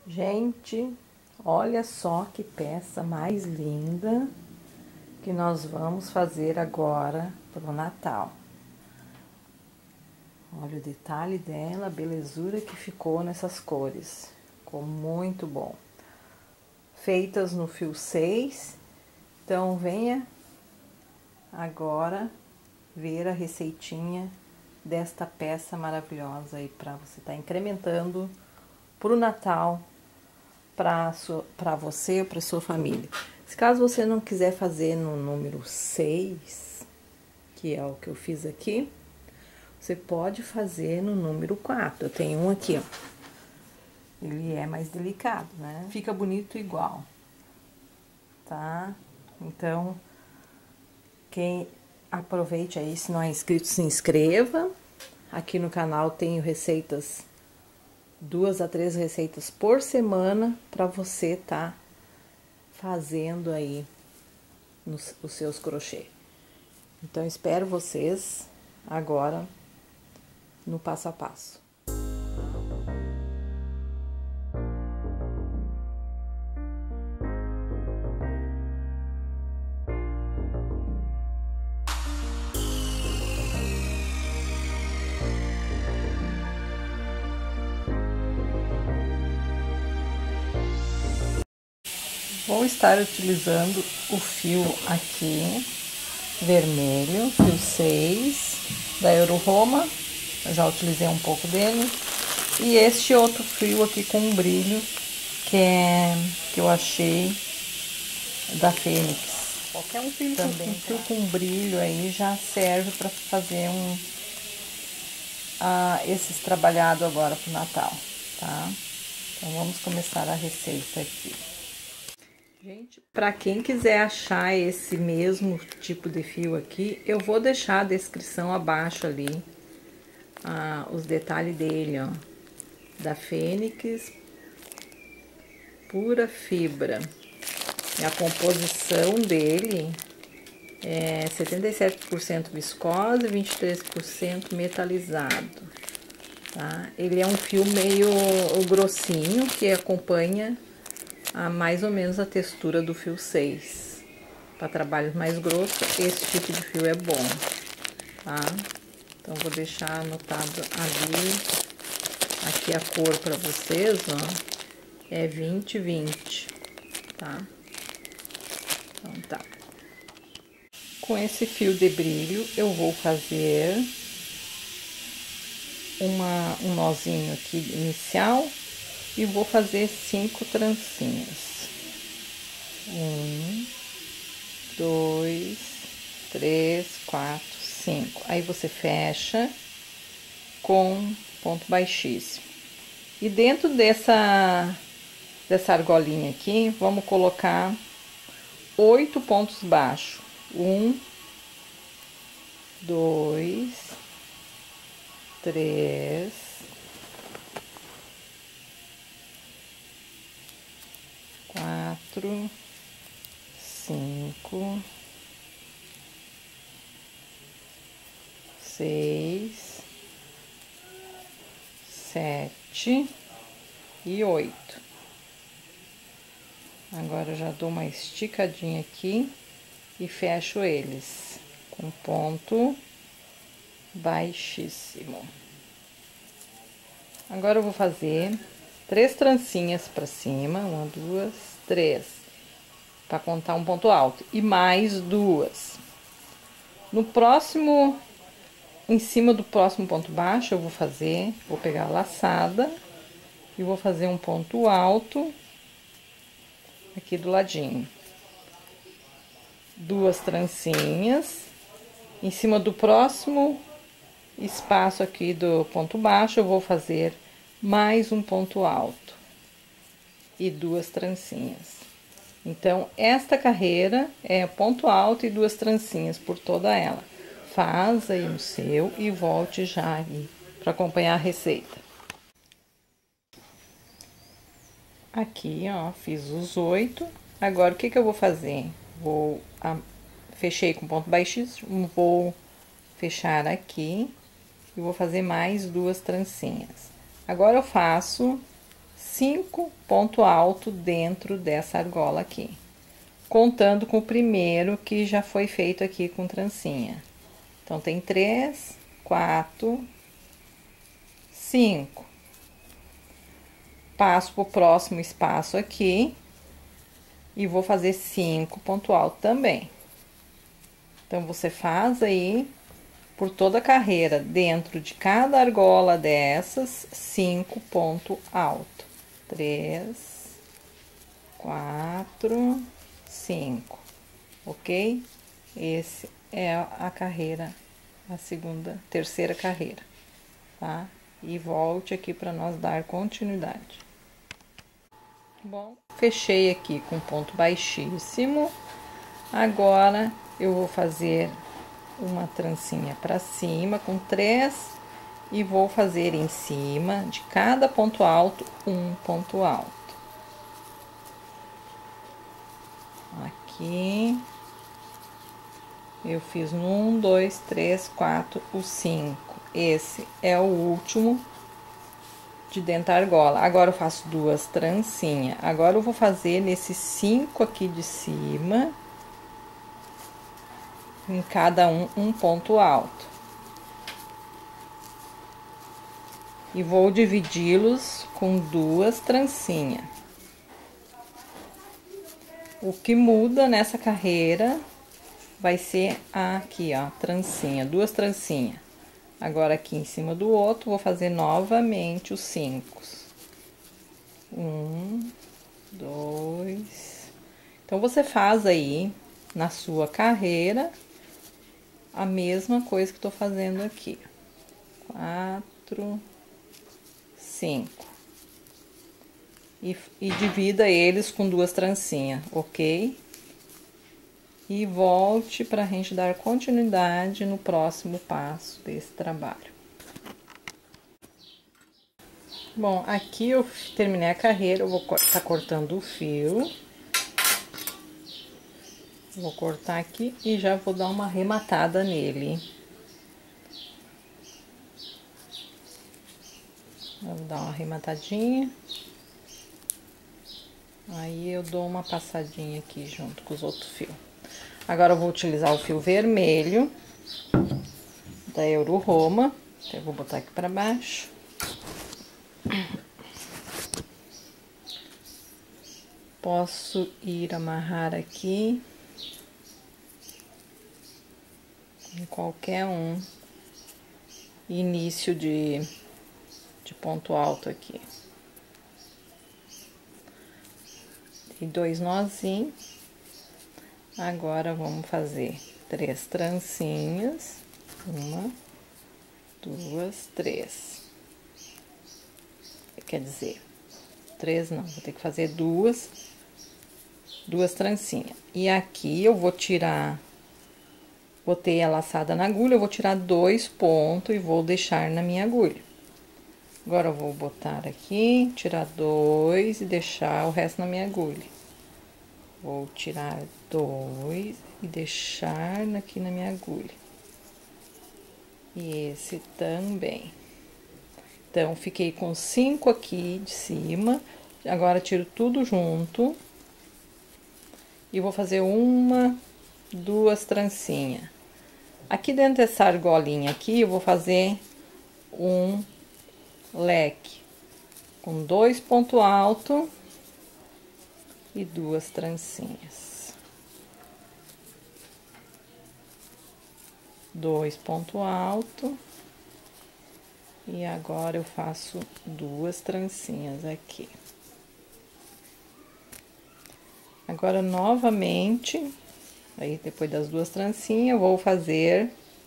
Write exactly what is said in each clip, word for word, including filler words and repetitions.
Gente, olha só que peça mais linda que nós vamos fazer agora para o Natal. Olha o detalhe dela, a belezura que ficou nessas cores. Ficou muito bom. Feitas no fio seis. Então, venha agora ver a receitinha desta peça maravilhosa aí para você estar tá incrementando para o Natal, para você ou para sua família. Se caso você não quiser fazer no número seis, que é o que eu fiz aqui, você pode fazer no número quatro. Eu tenho um aqui, ó. Ele é mais delicado, né? Fica bonito igual, tá? Então, quem aproveite aí, se não é inscrito, se inscreva. Aqui no canal tenho receitas, duas a três receitas por semana para você tá fazendo aí nos, os seus crochê. Então, espero vocês agora no passo a passo. Vou estar utilizando o fio aqui, vermelho, fio seis, da Euroroma, eu já utilizei um pouco dele. E este outro fio aqui com um brilho, que é que eu achei da Fênix. Qualquer um fio também, um fio com brilho aí já serve para fazer um ah, esses trabalhado agora pro Natal, tá? Então vamos começar a receita aqui. Gente, para quem quiser achar esse mesmo tipo de fio aqui, eu vou deixar a descrição abaixo ali, ah, os detalhes dele, ó, da Fênix Pura Fibra. E a composição dele é setenta e sete por cento viscose e vinte e três por cento metalizado, tá? Ele é um fio meio grossinho que acompanha a mais ou menos a textura do fio seis. Para trabalhos mais grossos, esse tipo de fio é bom, tá? Então, vou deixar anotado ali, aqui a cor para vocês, ó, é vinte vinte, tá? Então, tá. Com esse fio de brilho, eu vou fazer uma, um nozinho aqui inicial e vou fazer cinco trancinhas. Um, dois, três, quatro, cinco. Aí você fecha com ponto baixíssimo. E dentro dessa, dessa argolinha aqui, vamos colocar oito pontos baixos. Um, dois, três, quatro, cinco, seis, sete e oito. Agora eu já dou uma esticadinha aqui e fecho eles com ponto baixíssimo. Agora eu vou fazer três trancinhas para cima, uma, duas, três, para contar um ponto alto, e mais duas. No próximo, em cima do próximo ponto baixo, eu vou fazer, vou pegar a laçada e vou fazer um ponto alto aqui do ladinho. Duas trancinhas, em cima do próximo espaço aqui do ponto baixo, eu vou fazer mais um ponto alto e duas trancinhas. Então, esta carreira é ponto alto e duas trancinhas por toda ela. Faz aí o seu e volte já aí para acompanhar a receita. Aqui, ó, fiz os oito. Agora, o que que eu vou fazer? Vou, a, fechei com ponto baixíssimo, vou fechar aqui e vou fazer mais duas trancinhas. Agora, eu faço cinco pontos altos dentro dessa argola aqui, contando com o primeiro que já foi feito aqui com trancinha. Então, tem três, quatro, cinco. Passo pro próximo espaço aqui e vou fazer cinco pontos altos também. Então, você faz aí por toda a carreira, dentro de cada argola dessas, cinco pontos altos. Três, quatro, cinco, ok? Esse é a carreira, a segunda, terceira carreira, tá? E volte aqui para nós dar continuidade. Bom, fechei aqui com ponto baixíssimo. Agora eu vou fazer uma trancinha para cima com três e vou fazer em cima de cada ponto alto um ponto alto. Aqui eu fiz no um, dois, três, quatro, o cinco. Esse é o último de dentro da argola. Agora eu faço duas trancinhas. Agora eu vou fazer nesses cinco aqui de cima, em cada um, um ponto alto. E vou dividi-los com duas trancinhas. O que muda nessa carreira vai ser aqui, ó, trancinha, duas trancinhas. Agora, aqui em cima do outro, vou fazer novamente os cinco. Um, dois. Então, você faz aí, na sua carreira, a mesma coisa que tô fazendo aqui. Quatro, cinco. E, e divida eles com duas trancinhas, ok? E volte para a gente dar continuidade no próximo passo desse trabalho. Bom, aqui eu terminei a carreira, eu vou estar cortando o fio. Vou cortar aqui e já vou dar uma arrematada nele. Vou dar uma arrematadinha. Aí eu dou uma passadinha aqui junto com os outros fios. Agora eu vou utilizar o fio vermelho da Euro Roma. Então, eu vou botar aqui pra baixo. Posso ir amarrar aqui em qualquer um início de, de ponto alto aqui. E dois nozinhos. Agora, vamos fazer três trancinhas. Uma, duas, três. Quer dizer, três não, vou ter que fazer duas, duas trancinhas. E aqui eu vou tirar, botei a laçada na agulha, eu vou tirar dois pontos e vou deixar na minha agulha. Agora, eu vou botar aqui, tirar dois e deixar o resto na minha agulha. Vou tirar dois e deixar aqui na minha agulha. E esse também. Então, fiquei com cinco aqui de cima. Agora, tiro tudo junto. E vou fazer uma, duas trancinhas. Aqui dentro dessa argolinha aqui, eu vou fazer um leque com dois pontos altos e duas trancinhas. Dois pontos altos. E agora eu faço duas trancinhas aqui. Agora, novamente, aí depois das duas trancinhas, eu vou fazer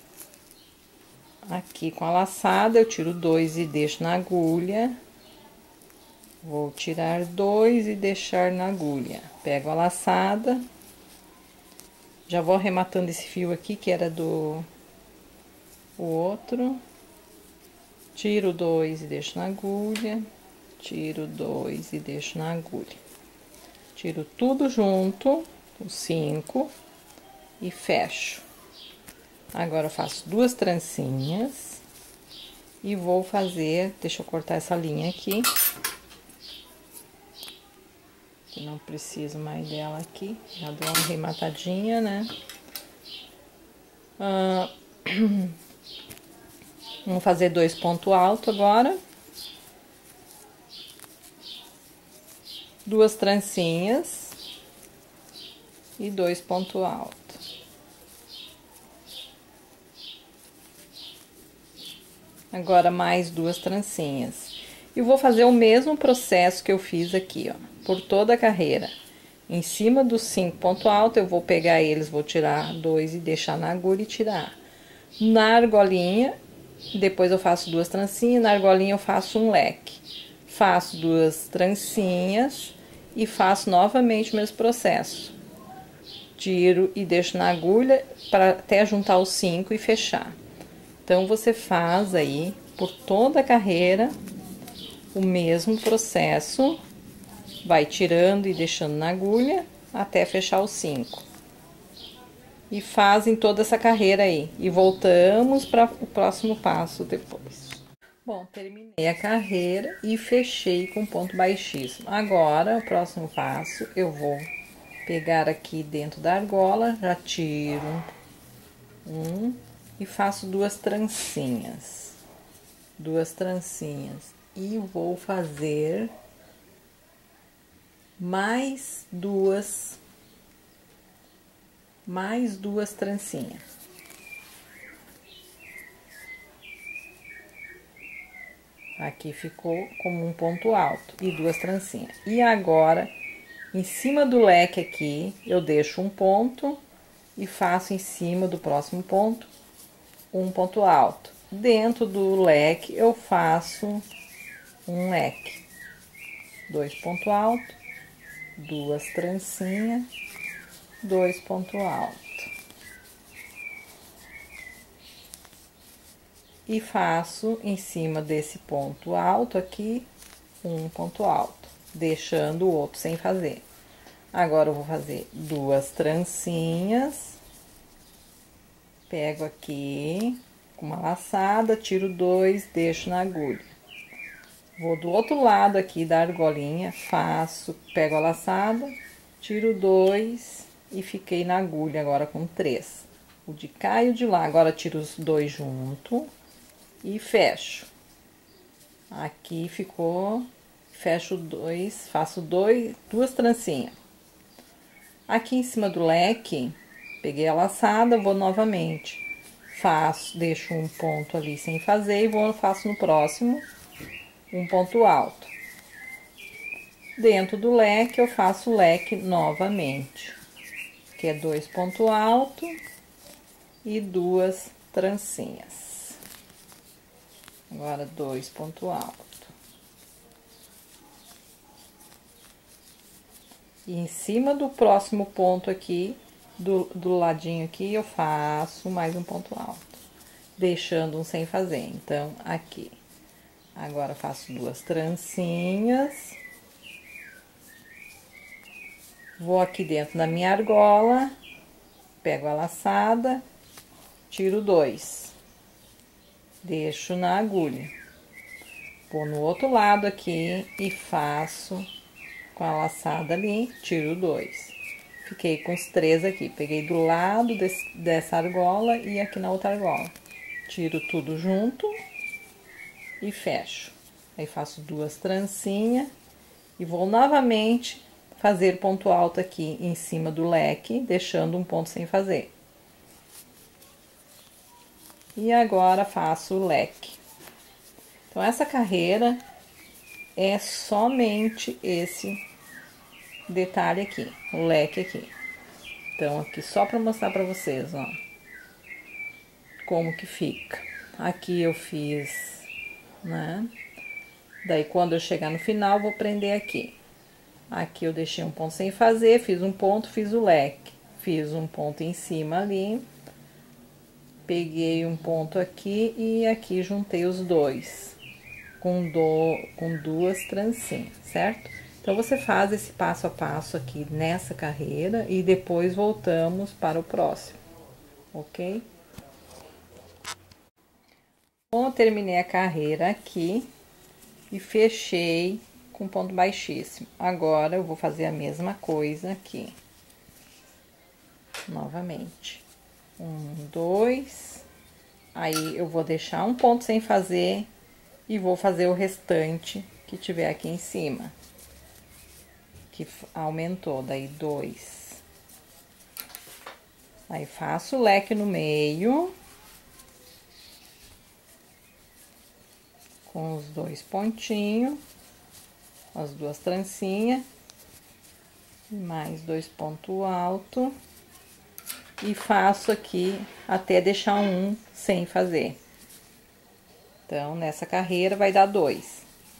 aqui com a laçada, eu tiro dois e deixo na agulha. Vou tirar dois e deixar na agulha. Pego a laçada. Já vou arrematando esse fio aqui, que era do o outro. Tiro dois e deixo na agulha. Tiro dois e deixo na agulha. Tiro tudo junto, os cinco, e fecho. Agora, eu faço duas trancinhas. E vou fazer, deixa eu cortar essa linha aqui. que não preciso mais dela aqui. Já deu uma rematadinha, né? Ah, vamos fazer dois pontos altos agora. Duas trancinhas e dois pontos altos. Agora mais duas trancinhas. E vou fazer o mesmo processo que eu fiz aqui, ó, por toda a carreira. Em cima dos cinco pontos altos, eu vou pegar eles, vou tirar dois e deixar na agulha e tirar. Na argolinha, depois eu faço duas trancinhas, na argolinha eu faço um leque. Faço duas trancinhas e faço novamente o mesmo processo. Tiro e deixo na agulha para até juntar os cinco e fechar. Então, você faz aí, por toda a carreira, o mesmo processo. Vai tirando e deixando na agulha até fechar os cinco. E fazem toda essa carreira aí. E voltamos para o próximo passo depois. Bom, terminei a carreira e fechei com ponto baixíssimo. Agora, o próximo passo, eu vou pegar aqui dentro da argola, já tiro um e faço duas trancinhas. Duas trancinhas. E vou fazer mais duas, mais duas trancinhas. Aqui ficou como um ponto alto e duas trancinhas. E agora, em cima do leque aqui, eu deixo um ponto e faço em cima do próximo ponto um ponto alto. Dentro do leque, eu faço um leque. Dois pontos altos, duas trancinhas, dois pontos altos. E faço em cima desse ponto alto aqui, um ponto alto, deixando o outro sem fazer. Agora, eu vou fazer duas trancinhas. Pego aqui, com uma laçada, tiro dois, deixo na agulha. Vou do outro lado aqui da argolinha, faço, pego a laçada, tiro dois e fiquei na agulha agora com três. O de cá e o de lá. Agora, tiro os dois junto e fecho. Aqui ficou, fecho dois, faço dois, duas trancinhas. Aqui em cima do leque, peguei a laçada, vou novamente. Faço, deixo um ponto ali sem fazer e vou, faço no próximo um ponto alto. Dentro do leque, eu faço o leque novamente, que é dois pontos altos e duas trancinhas. Agora, dois pontos altos. E em cima do próximo ponto aqui, do, do ladinho aqui, eu faço mais um ponto alto, deixando um sem fazer. Então, aqui. Agora, faço duas trancinhas. Vou aqui dentro da minha argola, pego a laçada, tiro dois. Deixo na agulha. Vou no outro lado aqui e faço com a laçada ali, tiro dois. Fiquei com os três aqui. Peguei do lado desse, dessa argola e aqui na outra argola. Tiro tudo junto e fecho. Aí, faço duas trancinhas e vou novamente fazer ponto alto aqui em cima do leque, deixando um ponto sem fazer. E agora, faço o leque. Então, essa carreira é somente esse detalhe aqui, o leque aqui. Então, aqui só para mostrar para vocês, ó, como que fica. Aqui eu fiz, né? Daí, quando eu chegar no final, vou prender aqui. Aqui eu deixei um ponto sem fazer, fiz um ponto, fiz o leque. Fiz um ponto em cima ali. Peguei um ponto aqui e aqui juntei os dois. Com, do, com duas trancinhas, certo? Então, você faz esse passo a passo aqui nessa carreira e depois voltamos para o próximo, ok? Bom, eu terminei a carreira aqui e fechei com ponto baixíssimo. Agora, eu vou fazer a mesma coisa aqui. Novamente. Um, dois. Aí, eu vou deixar um ponto sem fazer e vou fazer o restante que tiver aqui em cima. Que aumentou, daí dois. Aí, faço o leque no meio. Com os dois pontinhos. As duas trancinhas. Mais dois pontos altos. E faço aqui até deixar um sem fazer. Então, nessa carreira vai dar dois.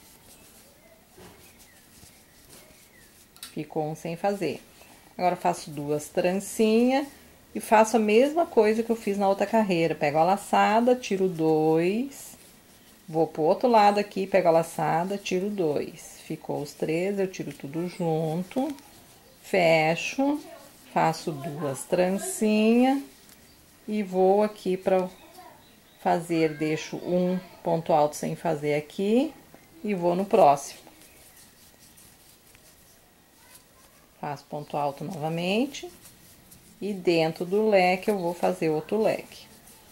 Ficou um sem fazer. Agora, faço duas trancinhas e faço a mesma coisa que eu fiz na outra carreira. Pego a laçada, tiro dois. Vou pro outro lado aqui, pego a laçada, tiro dois. Ficou os três, eu tiro tudo junto. Fecho. Faço duas trancinhas e vou aqui para fazer, deixo um ponto alto sem fazer aqui e vou no próximo. Faço ponto alto novamente e dentro do leque eu vou fazer outro leque.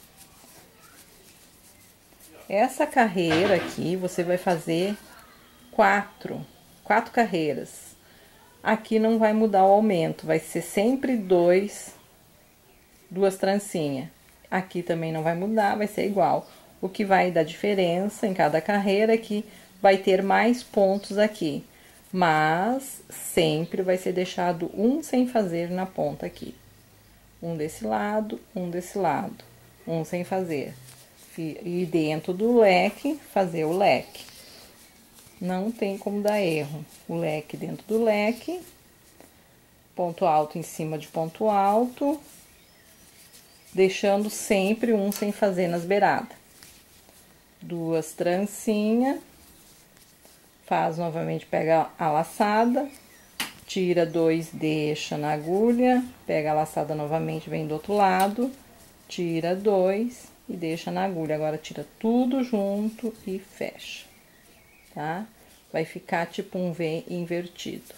Essa carreira aqui você vai fazer quatro, quatro carreiras. Aqui não vai mudar o aumento, vai ser sempre dois, duas trancinhas. Aqui também não vai mudar, vai ser igual. O que vai dar diferença em cada carreira é que vai ter mais pontos aqui. Mas sempre vai ser deixado um sem fazer na ponta aqui. Um desse lado, um desse lado, um sem fazer. E dentro do leque, fazer o leque. Não tem como dar erro. O leque dentro do leque. Ponto alto em cima de ponto alto. Deixando sempre um sem fazer nas beiradas. Duas trancinhas. Faz novamente, pega a laçada. Tira dois, deixa na agulha. Pega a laçada novamente, vem do outro lado. Tira dois e deixa na agulha. Agora, tira tudo junto e fecha. Tá? Vai ficar tipo um V invertido.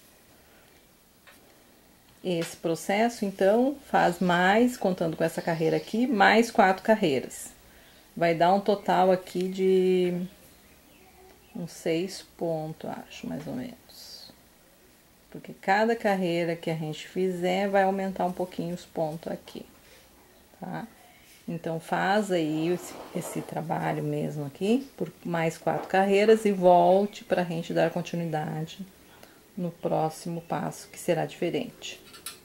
Esse processo, então, faz mais, contando com essa carreira aqui, mais quatro carreiras. Vai dar um total aqui de uns seis pontos, acho, mais ou menos. Porque cada carreira que a gente fizer vai aumentar um pouquinho os pontos aqui, tá? Então, faz aí esse, esse trabalho mesmo aqui, por mais quatro carreiras, e volte para a gente dar continuidade no próximo passo, que será diferente.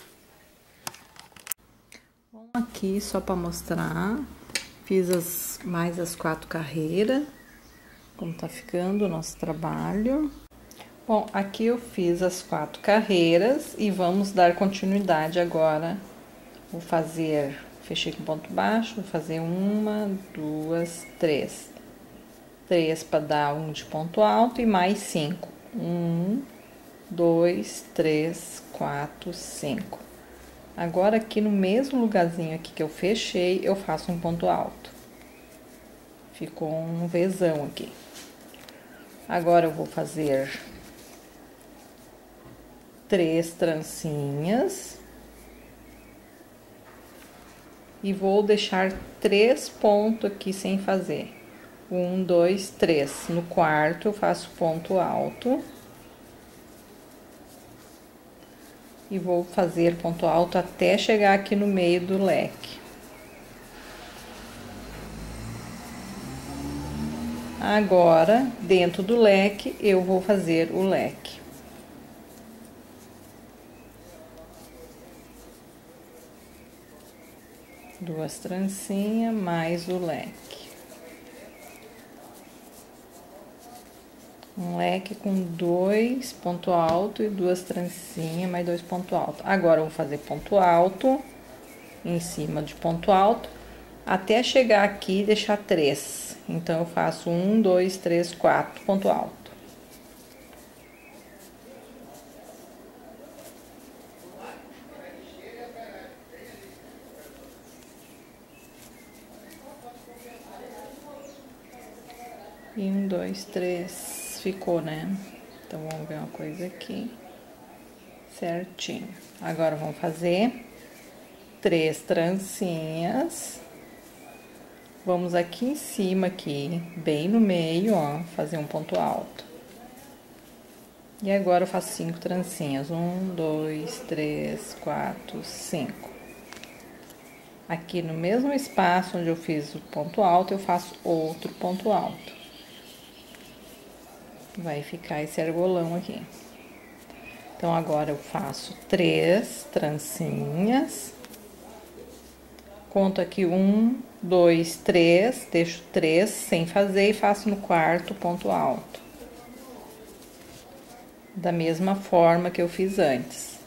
Bom, aqui só para mostrar, fiz as, mais as quatro carreiras, como tá ficando o nosso trabalho. Bom, aqui eu fiz as quatro carreiras e vamos dar continuidade agora. Vou fazer... Fechei com ponto baixo, vou fazer uma, duas, três. Três para dar um de ponto alto e mais cinco. Um, dois, três, quatro, cinco. Agora, aqui no mesmo lugarzinho aqui que eu fechei, eu faço um ponto alto. Ficou um Vzão aqui. Agora, eu vou fazer três trancinhas. E vou deixar três pontos aqui sem fazer. Um, dois, três. No quarto, eu faço ponto alto. E vou fazer ponto alto até chegar aqui no meio do leque. Agora, dentro do leque, eu vou fazer o leque. Duas trancinhas, mais o leque. Um leque com dois ponto alto e duas trancinhas, mais dois ponto alto. Agora, eu vou fazer ponto alto em cima de ponto alto, até chegar aqui e deixar três. Então, eu faço um, dois, três, quatro, ponto alto. E um, dois, três, ficou, né? Então, vamos ver uma coisa aqui. Certinho. Agora, vamos fazer três trancinhas. Vamos aqui em cima, aqui, bem no meio, ó, fazer um ponto alto. E agora eu faço cinco trancinhas. Um, dois, três, quatro, cinco. Aqui no mesmo espaço onde eu fiz o ponto alto, eu faço outro ponto alto. Vai ficar esse argolão aqui. Então, agora eu faço três trancinhas. Conto aqui um, dois, três, deixo três sem fazer e faço no quarto ponto alto. Da mesma forma que eu fiz antes.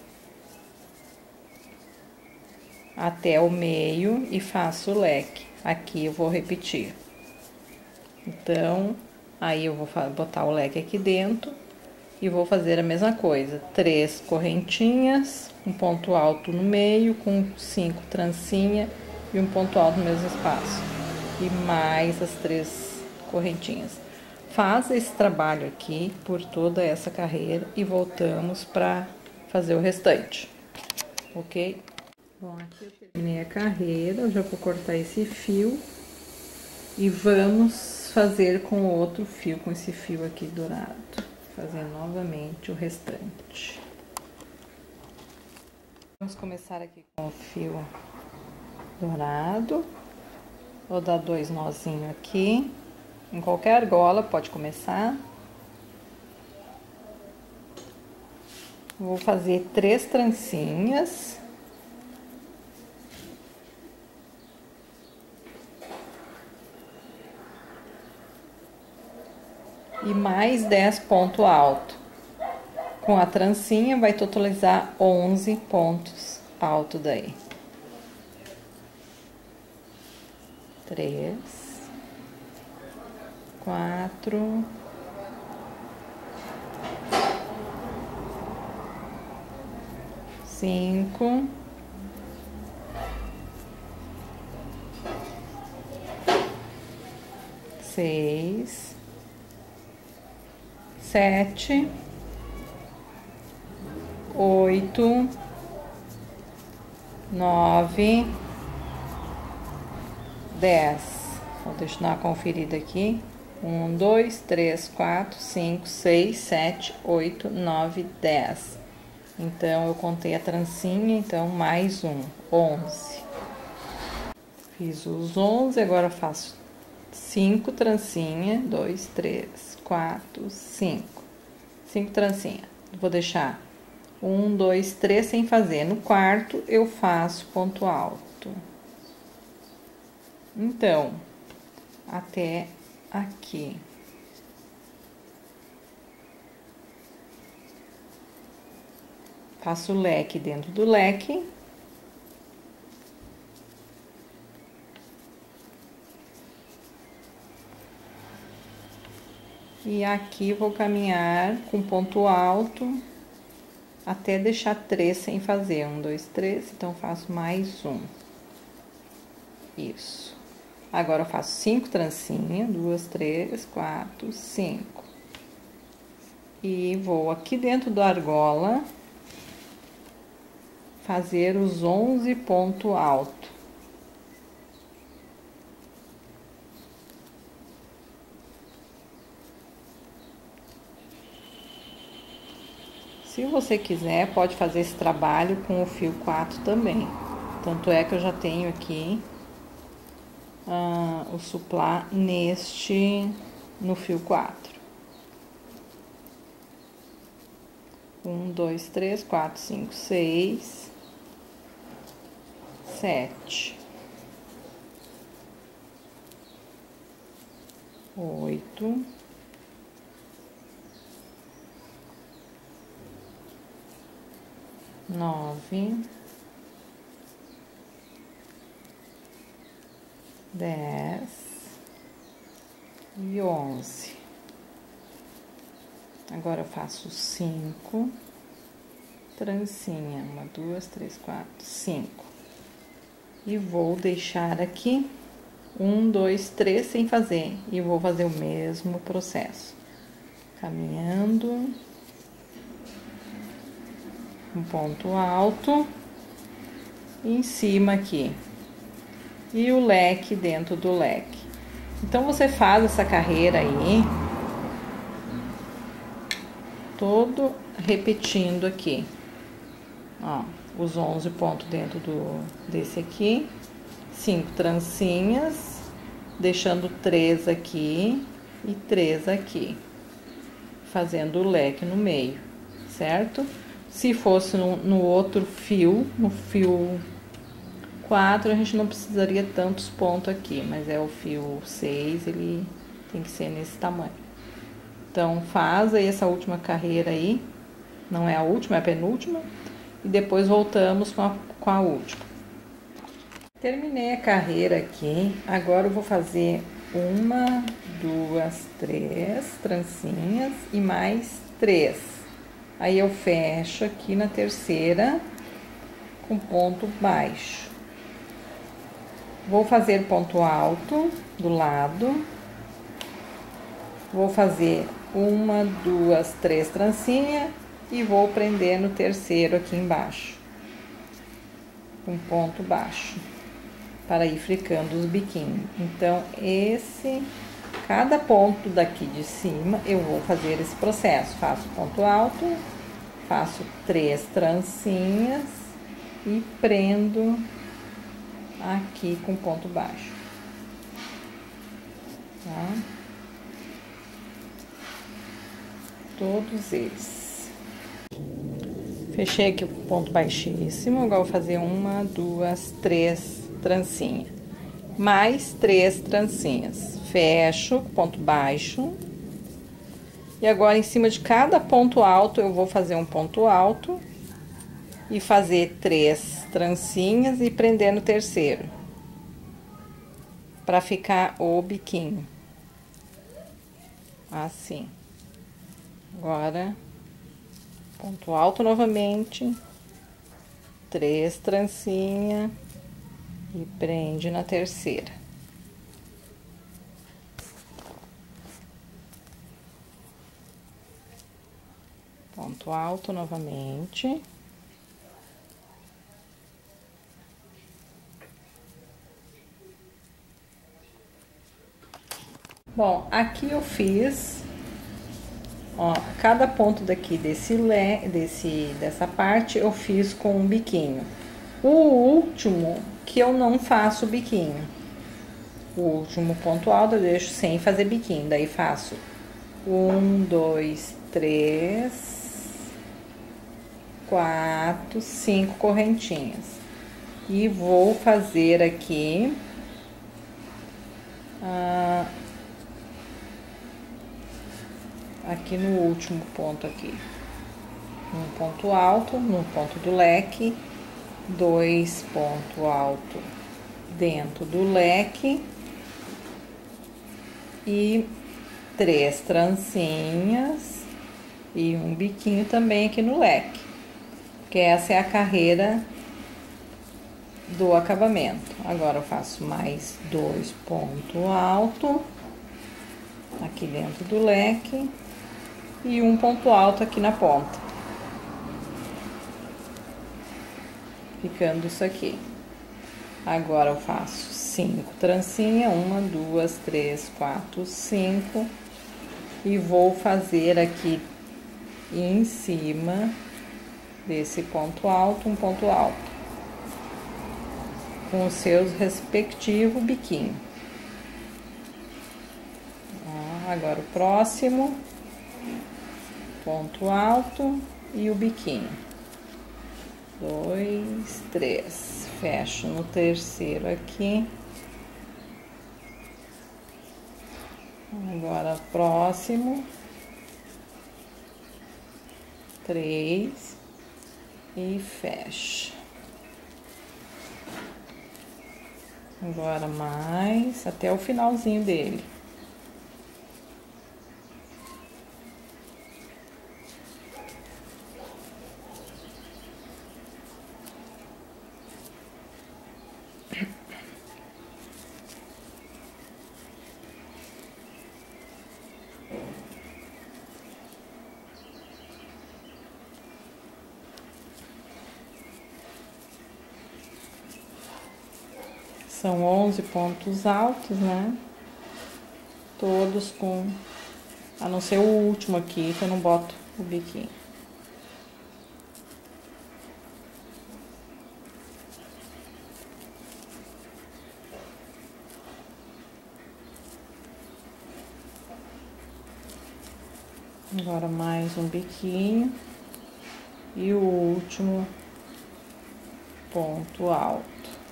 Até o meio e faço o leque. Aqui eu vou repetir. Então, aí eu vou botar o leque aqui dentro e vou fazer a mesma coisa. Três correntinhas, um ponto alto no meio com cinco trancinhas e um ponto alto no mesmo espaço. E mais as três correntinhas. Faz esse trabalho aqui por toda essa carreira e voltamos para fazer o restante, ok? Bom, aqui eu terminei a carreira, eu já vou cortar esse fio e vamos fazer com o outro fio, com esse fio aqui dourado, fazer novamente o restante. Vamos começar aqui com o fio dourado, vou dar dois nozinhos aqui. Em qualquer argola pode começar. Vou fazer três trancinhas. E mais dez pontos altos. Com a trancinha vai totalizar onze pontos altos daí. Três. Quatro, cinco, seis, sete, oito, nove, dez. Vou deixar uma conferida aqui. Um, dois, três, quatro, cinco, seis, sete, oito, nove, dez. Então, eu contei a trancinha, então, mais um, onze. Fiz os onze, agora faço cinco trancinhas, dois, três, quatro, cinco. Cinco trancinhas. Vou deixar um, dois, três sem fazer. No quarto, eu faço ponto alto. Então, até aqui. Faço o leque dentro do leque. E aqui vou caminhar com ponto alto até deixar três sem fazer. Um, dois, três, então faço mais um. Isso. Agora eu faço cinco trancinhas, duas, três, quatro, cinco. E vou aqui dentro da argola fazer os onze pontos altos. Se você quiser, pode fazer esse trabalho com o fio quatro também. Tanto é que eu já tenho aqui ah, o suplá neste, no fio quatro. Um, dois, três, quatro, cinco, seis, sete, oito, nove, dez e onze. Agora eu faço cinco trancinha, uma, duas, três, quatro, cinco. E vou deixar aqui um, dois, três sem fazer, e vou fazer o mesmo processo. caminhando, um ponto alto, e em cima aqui, e o leque dentro do leque. Então você faz essa carreira aí, todo repetindo aqui, ó, os onze pontos dentro do desse aqui, cinco trancinhas, deixando três aqui e três aqui, fazendo o leque no meio, certo? Se fosse no, no outro fio, no fio quatro, a gente não precisaria tantos pontos aqui, mas é o fio seis, ele tem que ser nesse tamanho. Então, faz aí essa última carreira aí, não é a última, é a penúltima, e depois voltamos com a, com a última. Terminei a carreira aqui, agora eu vou fazer uma, duas, três trancinhas e mais três. Aí eu fecho aqui na terceira com ponto baixo. Vou fazer ponto alto do lado. Vou fazer uma, duas, três trancinhas e vou prender no terceiro aqui embaixo, com ponto baixo, para ir fricando os biquinhos. Então, esse, cada ponto daqui de cima, eu vou fazer esse processo. Faço ponto alto, faço três trancinhas e prendo aqui com ponto baixo, tá? Todos eles. Fechei aqui o ponto baixíssimo, agora vou fazer uma, duas, três trancinhas, mais três trancinhas, fecho, ponto baixo, e agora em cima de cada ponto alto eu vou fazer um ponto alto e fazer três trancinhas e prender no terceiro, para ficar o biquinho, assim. Agora, ponto alto novamente, três trancinhas e prende na terceira. Ponto alto novamente. Bom, aqui eu fiz, ó, cada ponto daqui desse lé, desse, dessa parte eu fiz com um biquinho. O último que eu não faço biquinho. O último ponto alto eu deixo sem fazer biquinho. Daí faço um, dois, três, quatro, cinco correntinhas. E vou fazer aqui ah, aqui no último ponto aqui, um ponto alto no ponto do leque, dois ponto alto dentro do leque e três trancinhas e um biquinho também aqui no leque, que essa é a carreira do acabamento. Agora eu faço mais dois pontos alto aqui dentro do leque e um ponto alto aqui na ponta, ficando isso aqui. Agora eu faço cinco trancinhas, uma, duas, três, quatro, cinco, e vou fazer aqui em cima desse ponto alto um ponto alto com os seus respectivos biquinhos. Agora o próximo ponto alto e o biquinho, dois, três, fecho no terceiro aqui. Agora próximo, três e fecho. Agora mais até o finalzinho dele. São onze pontos altos, né? Todos com... A não ser o último aqui, que eu não boto o biquinho. Agora mais um biquinho. E o último ponto alto.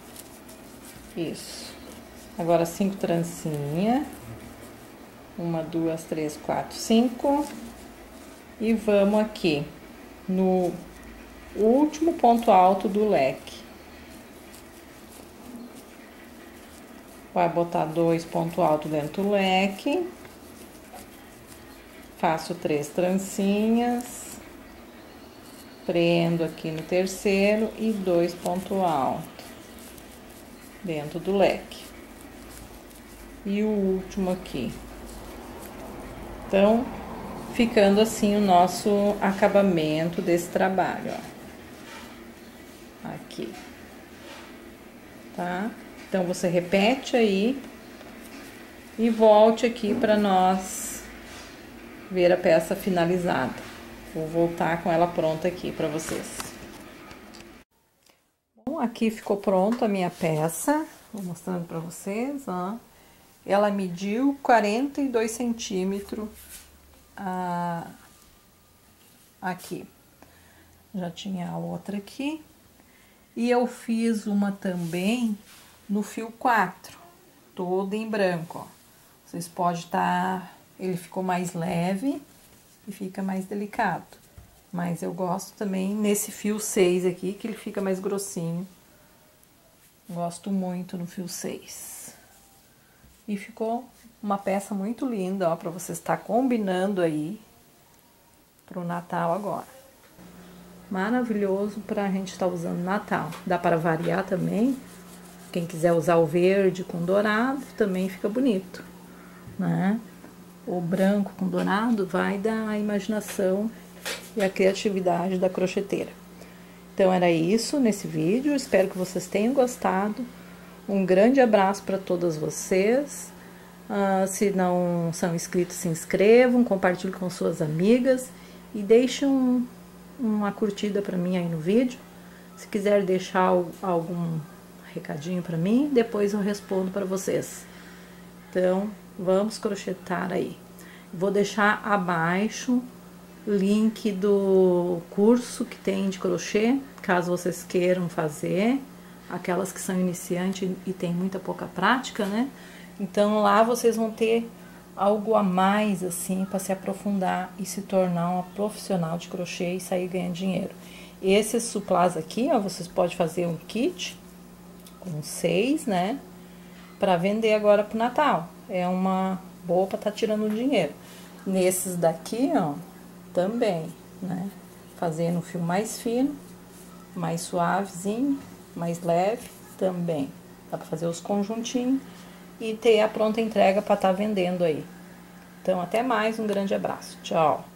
Isso. Agora cinco trancinhas. Uma, duas, três, quatro, cinco. E vamos aqui no último ponto alto do leque. Vai botar dois pontos altos dentro do leque. Faço três trancinhas. Prendo aqui no terceiro e dois pontos altos dentro do leque. E o último aqui. Então, ficando assim o nosso acabamento desse trabalho, ó. Aqui. Tá? Então, você repete aí e volte aqui para nós ver a peça finalizada. Vou voltar com ela pronta aqui para vocês. Bom, aqui ficou pronta a minha peça. Vou mostrando para vocês, ó. Ela mediu quarenta e dois centímetros ah, aqui. Já tinha a outra aqui. E eu fiz uma também no fio quatro, todo em branco, ó. Vocês podem estar... Ele ficou mais leve e fica mais delicado. Mas eu gosto também nesse fio seis aqui, que ele fica mais grossinho. Gosto muito no fio seis. E ficou uma peça muito linda, ó, pra você estar combinando aí pro Natal agora. Maravilhoso pra gente estar usando no Natal. Dá para variar também. Quem quiser usar o verde com dourado, também fica bonito, né? O branco com dourado vai dar a imaginação e a criatividade da crocheteira. Então, era isso nesse vídeo. Espero que vocês tenham gostado. Um grande abraço para todas vocês. Uh, se não são inscritos, se inscrevam, compartilhem com suas amigas e deixem um, uma curtida para mim aí no vídeo. Se quiser deixar algum recadinho para mim, depois eu respondo para vocês. Então, vamos crochetar aí. Vou deixar abaixo o link do curso que tem de crochê, caso vocês queiram fazer. Aquelas que são iniciantes e tem muita pouca prática, né? Então, lá vocês vão ter algo a mais, assim, para se aprofundar e se tornar uma profissional de crochê e sair ganhando dinheiro. Esses suplás aqui, ó, vocês podem fazer um kit com seis, né? Para vender agora pro Natal. É uma boa para tá tirando dinheiro. Nesses daqui, ó, também, né? Fazendo um fio mais fino, mais suavezinho, mais leve também. Dá para fazer os conjuntinhos e ter a pronta entrega para estar vendendo aí. Então, até mais, um grande abraço. Tchau!